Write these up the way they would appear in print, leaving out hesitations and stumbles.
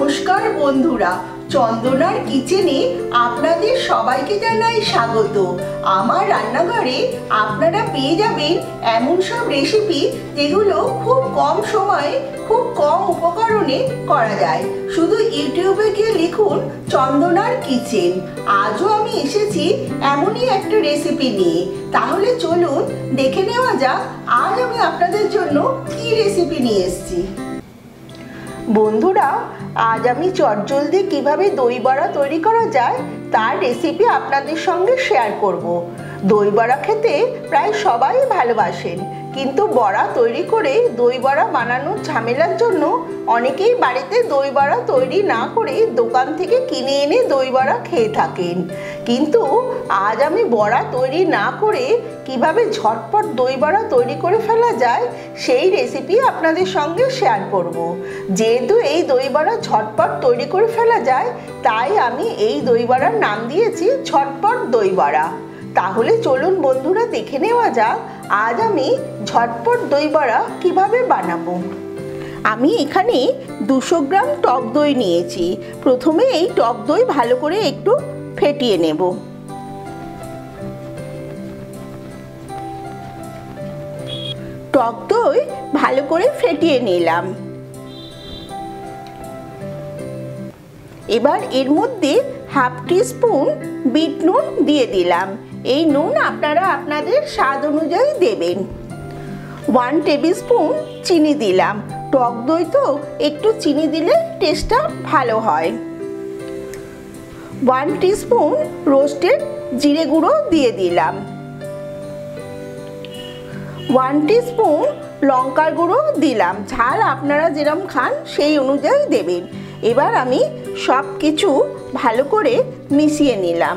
নমস্কার বন্ধুরা, চন্দনার কিচেনে আপনাদের সবাইকে জানাই স্বাগত। আমার রান্নাঘরে আপনারা পেয়ে যাবেন এমন সব রেসিপি যেগুলো খুব কম সময়ে খুব কম উপকরণে করা যায়। শুধু ইউটিউবে গিয়ে লিখুন চন্দনার কিচেন। আজও আমি এসেছি এমনই একটা রেসিপি নিয়ে। তাহলে চলুন দেখে নেওয়া যাক আজ আমি আপনাদের জন্য কি রেসিপি নিয়ে এসেছি। বন্ধুরা, আজ আমি চটজলদি কিভাবে দই বড়া তৈরি করা যায় তার রেসিপি আপনাদের সঙ্গে শেয়ার করব। দই বড়া খেতে প্রায় সবাই ভালোবাসেন, কিন্তু বড়া তৈরি করে দই বড়া বানানোর ঝামেলার জন্য অনেকেই বাড়িতে দই বড়া তৈরি না করে দোকান থেকে কিনে এনে দই বড়া খেয়ে থাকেন। কিন্তু আজ আমি বড়া তৈরি না করে কিভাবে ঝটপট দই বড়া তৈরি করে ফেলা যায় সেই রেসিপি আপনাদের সঙ্গে শেয়ার করব। যেহেতু এই দই বড়া ঝটপট তৈরি করে ফেলা যায়, তাই আমি এই দই বড়ার নাম দিয়েছি ঝটপট দই বড়া। তাহলে চলুন বন্ধুরা দেখে নেওয়া যাক আজ আমি ঝটপট দই বড়া কিভাবে বানাবো। আমি এখানে 200 গ্রাম টক দই নিয়েছি। প্রথমে এই টক দই ভালো করে একটু ফেটিয়ে নেব। টক দই ভালো করে ফেটিয়ে নিলাম। এবার এর মধ্যে হাফ টিস্পুন বিট নুন দিয়ে দিলাম। এই নুন আপনারা আপনাদের স্বাদ অনুযায়ী দেবেন। 1 টেবিল স্পুন চিনি দিলাম। টক দই তো একটু চিনি দিলে টেস্টটা ভালো হয়। 1 টিস্পুন রোস্টেড জিরে গুঁড়ো দিয়ে দিলাম। 1 টিস্পুন লঙ্কার গুঁড়ো দিলাম। ঝাল আপনারা যেরকম খান সেই অনুযায়ী দেবেন। এবার আমি সব কিছু ভালো করে মিশিয়ে নিলাম।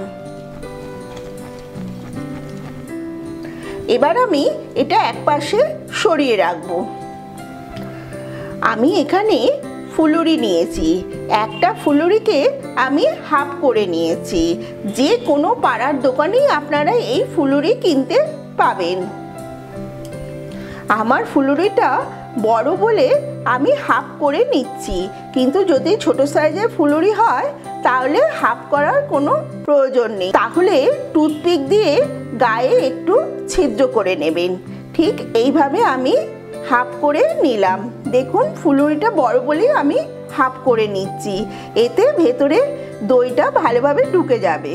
এবার আমি এটা একপাশে সরিয়ে রাখবো। আমি এখানে ফুলুরি নিয়েছি। একটা ফুলুরিকে আমি হাফ করে নিয়েছি। যে কোনো পাড়ার দোকানেই আপনারা এই ফুলুরি কিনতে পাবেন। আমার ফুলুরিটা বড় বলে আমি হাফ করে নিচ্ছি, কিন্তু যদি ছোট সাইজের ফুলুরি হয় তাহলে হাফ করার কোনো প্রয়োজন নেই। তাহলে টুথপিক দিয়ে গায়ে একটু ছিদ্র করে নেবেন। ঠিক এইভাবে আমি হাফ করে নিলাম। দেখুন ফুলুরিটা বড় বলেই আমি হাফ করে নিচ্ছি। এতে ভেতরে দইটা ভালোভাবে ঢুকে যাবে।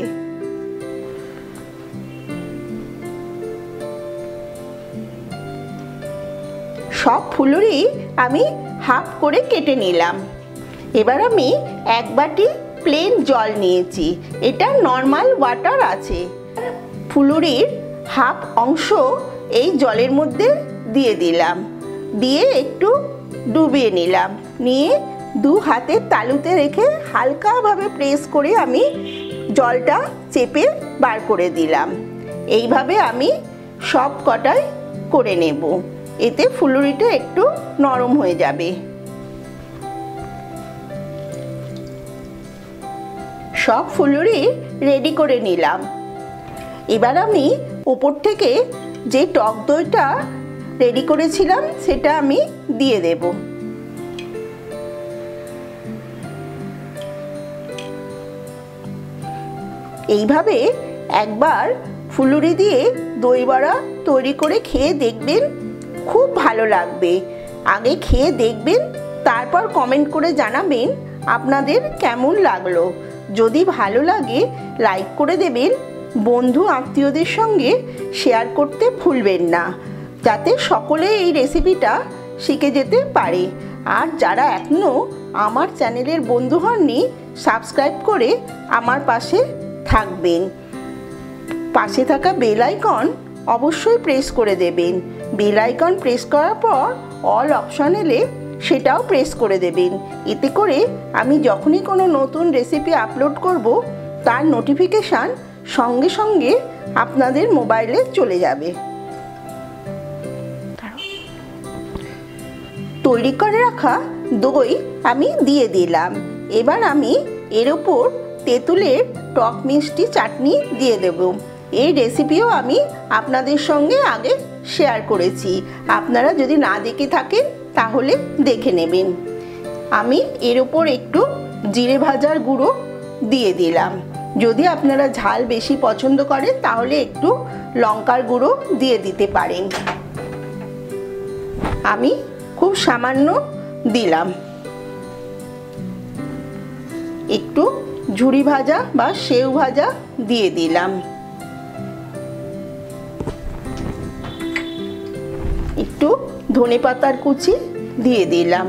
সব ফুলুরি আমি হাফ করে কেটে নিলাম। এবার আমি 1 বাটি প্লেন জল নিয়েছি। এটা নর্মাল ওয়াটার আছে। ফুলুরির হাফ অংশ এই জলের মধ্যে দিয়ে দিলাম। দিয়ে একটু ডুবিয়ে নিলাম। নিয়ে 2 হাতের তালুতে রেখে হালকাভাবে প্রেস করে আমি জলটা চেপে বার করে দিলাম। এইভাবে আমি সব কটাই করে নেব। এতে ফুলুরিটা একটু নরম হয়ে যাবে। সব ফুলুরি রেডি করে নিলাম। এবার আমি উপর থেকে যে টক দইটা রেডি করেছিলাম সেটা আমি দিয়ে দেব। এইভাবে একবার ফুলুরি দিয়ে দই বড়া তৈরি করে খেয়ে দেখবেন, খুব ভালো লাগবে। আগে খেয়ে দেখবেন, তারপর কমেন্ট করে জানাবেন আপনাদের কেমন লাগলো। যদি ভালো লাগে লাইক করে দেবেন। বন্ধু আত্মীয়দের সঙ্গে শেয়ার করতে ভুলবেন না, যাতে সকলে এই রেসিপিটা শিখে যেতে পারে। আর যারা এখনও আমার চ্যানেলের বন্ধু হননি, সাবস্ক্রাইব করে আমার পাশে থাকবেন। পাশে থাকা বেল আইকন অবশ্যই প্রেস করে দেবেন। বেল আইকন প্রেস করার পর অল অপশন এলে সেটাও প্রেস করে দেবেন। এতে করে আমি যখনই কোনো নতুন রেসিপি আপলোড করব তার নোটিফিকেশান সঙ্গে সঙ্গে আপনাদের মোবাইলে চলে যাবে। তৈরি করে রাখা দই আমি দিয়ে দিলাম। এবার আমি এর ওপর তেঁতুলের টক মিষ্টি চাটনি দিয়ে দেব। এই রেসিপিও আমি আপনাদের সঙ্গে আগে শেয়ার করেছি। আপনারা যদি না দেখে থাকেন তাহলে দেখে নেবেন। আমি এর উপর একটু জিরে ভাজার গুঁড়ো দিয়ে দিলাম। যদি আপনারা ঝাল বেশি পছন্দ করেন তাহলে একটু লঙ্কার গুঁড়ো দিয়ে দিতে পারেন। আমি খুব সামান্য দিলাম। একটু ঝুরি ভাজা বা সেউ ভাজা দিয়ে দিলাম। একটু ধনেপাতার কুচি দিয়ে দিলাম।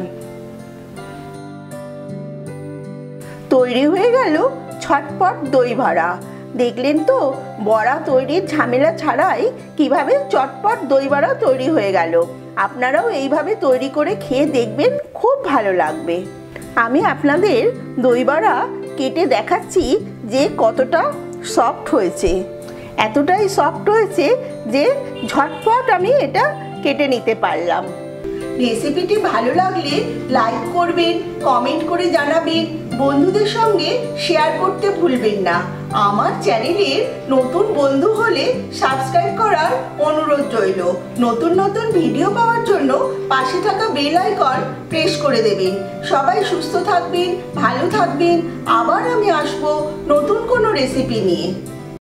তৈরি হয়ে গেল ছটপট দই বড়া। দেখলেন তো বড়া তৈরির ঝামেলা ছাড়াই কিভাবে চটপট দই বড়া তৈরি হয়ে গেল। আপনারাও এইভাবে তৈরি করে খেয়ে দেখবেন, খুব ভালো লাগবে। আমি আপনাদের দই বড়া কেটে দেখাচ্ছি যে কতটা সফট হয়েছে। এতটাই সফট হয়েছে যে ঝটপট আমি এটা কেটে নিতে পারলাম। রেসিপিটি ভালো লাগলে লাইক করবেন, কমেন্ট করে জানাবেন, বন্ধুদের সঙ্গে শেয়ার করতে ভুলবেন না। আমার চ্যানেলের নতুন বন্ধু হলে সাবস্ক্রাইব করার অনুরোধ রইল। নতুন নতুন ভিডিও পাওয়ার জন্য পাশে থাকা বেল আইকন প্রেস করে দেবেন। সবাই সুস্থ থাকবেন, ভালো থাকবেন। আবার আমি আসবো নতুন কোনো রেসিপি নিয়ে।